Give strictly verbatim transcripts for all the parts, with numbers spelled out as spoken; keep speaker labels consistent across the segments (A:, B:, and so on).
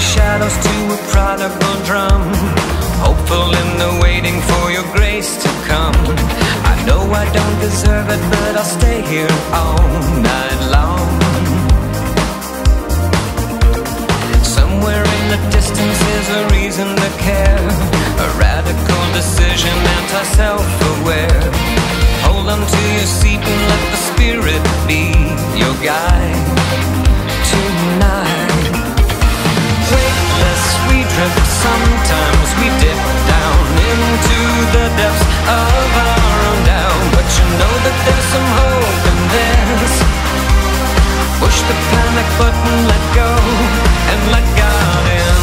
A: shadows to a prodigal drum, hopeful in the waiting for your grace to come. I know I don't deserve it, but I'll stay here all night long. Somewhere in the distance is a reason to care, a radical decision, anti-self-aware. Hold on to your seat and let the Spirit be your guide tonight. Weightless we drift, sometimes we dip down into the depths of our own doubt, but you know that there's some hope in this. Push the panic button, let go, and let God in.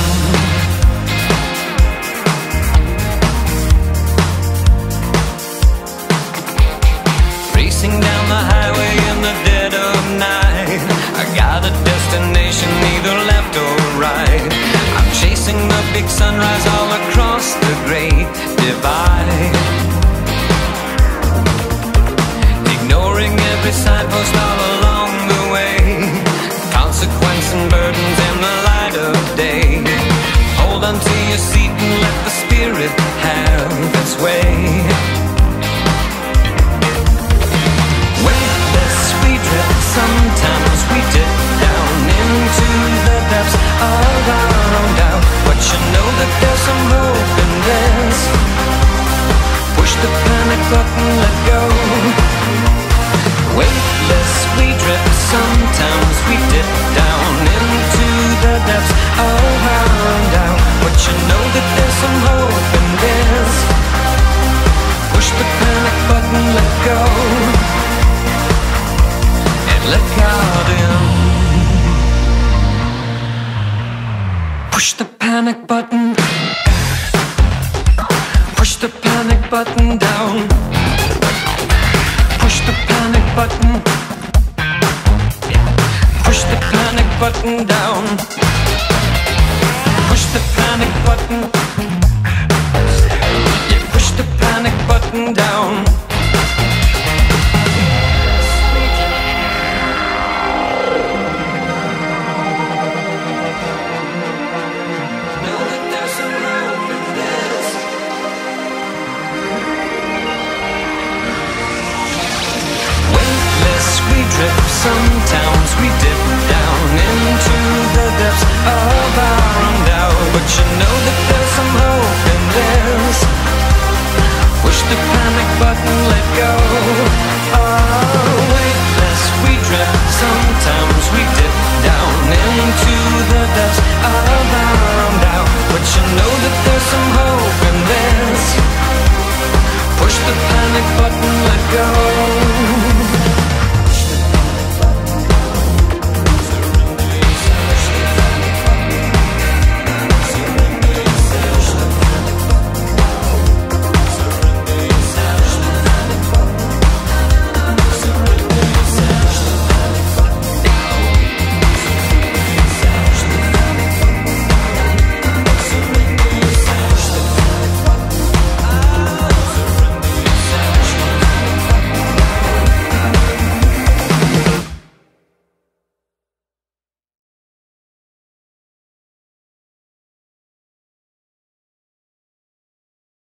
A: Racing down the highway in the dead of night, I got a destination, neither left or right. I'm chasing the big sunrise all across the great divide, ignoring every signpost all along the way, consequence and burdens in the light of day. Hold on to your seat and let the Spirit have its way. Weightless we drift, sometimes we dip down into the depths of our own doubt, but you know that there's some hope in this. Push the panic button, let go. Weightless we drift, sometimes we dip down into the depths of our own doubt, but you know that there's some hope in this. Push the panic button, let go, and let God in. Push the panic button, push the panic button down, push the panic button, push the panic button down.